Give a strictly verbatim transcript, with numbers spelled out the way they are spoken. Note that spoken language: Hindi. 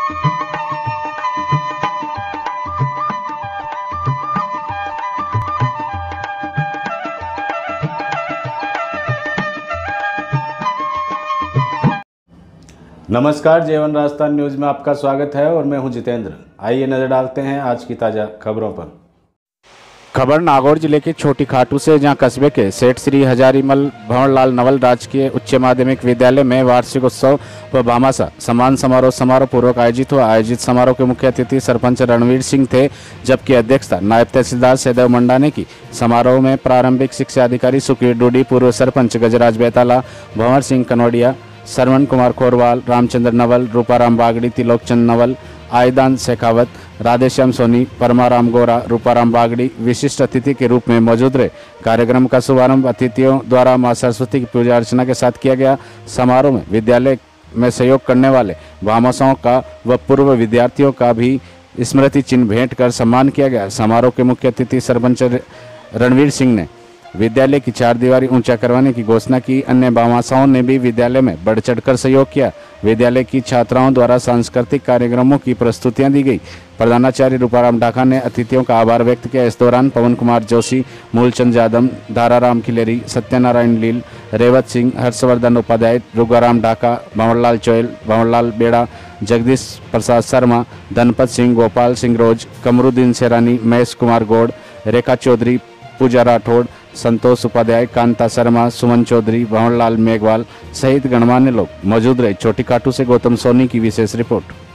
नमस्कार, जेवन राजस्थान न्यूज़ में आपका स्वागत है और मैं हूं जितेंद्र। आइए नज़र डालते हैं आज की ताज़ा खबरों पर। खबर नागौर जिले के छोटी खाटू से, जहां कस्बे के सेठ श्री हजारीमल भंवरलाल नवल राजकीय उच्च माध्यमिक विद्यालय में वार्षिक उत्सव व भामाशाह सम्मान समारोह समारोह पूर्वक आयोजित हुआ। आयोजित समारोह के मुख्य अतिथि सरपंच रणवीर सिंह थे, जबकि अध्यक्षता नायब तहसीलदार सहदेव मंडा ने की। समारोह में प्रारंभिक शिक्षा अधिकारी सुखवीर डूडी, पूर्व सरपंच गजराज बेताला, भंवर सिंह कनौडिया, श्रवण कुमार खोरवाल, रामचंद्र नवल, रूपाराम बागड़ी, तिलोकचंद नवल, आयदान शेखावत, राधेश्याम सोनी, परमाराम गोरा, रूपाराम बागड़ी विशिष्ट अतिथि के रूप में मौजूद रहे। कार्यक्रम का शुभारंभ अतिथियों द्वारा मां सरस्वती की पूजा अर्चना के साथ किया गया। समारोह में विद्यालय में सहयोग करने वाले भामाशाहों का व पूर्व विद्यार्थियों का भी स्मृति चिन्ह भेंट कर सम्मान किया गया। समारोह के मुख्य अतिथि सरपंच रणवीर सिंह ने विद्यालय की चार दीवारी ऊंचा करवाने की घोषणा की। अन्य भामाशाहों ने भी विद्यालय में बढ़ चढ़कर सहयोग किया। विद्यालय की छात्राओं द्वारा सांस्कृतिक कार्यक्रमों की प्रस्तुतियां दी गई। प्रधानाचार्य रूपाराम ढाका ने अतिथियों का आभार व्यक्त किया। इस दौरान पवन कुमार जोशी, मूलचंद यादव, धाराराम खिलेरी, सत्यनारायण लील, रेवत सिंह, हर्षवर्धन उपाध्याय, रुगाराम ढाका, भंवरलाल चोयल, भंवरलाल बेड़ा, जगदीश प्रसाद शर्मा, धनपत सिंह, गोपाल सिंह रोज, कमरुद्दीन सेरानी, महेश कुमार गौड़, रेखा चौधरी, पूजा राठौड़, संतोष उपाध्याय, कांता शर्मा, सुमन चौधरी, भंवरलाल मेघवाल सहित गणमान्य लोग मौजूद रहे। छोटी खाटू से गौतम सोनी की विशेष रिपोर्ट।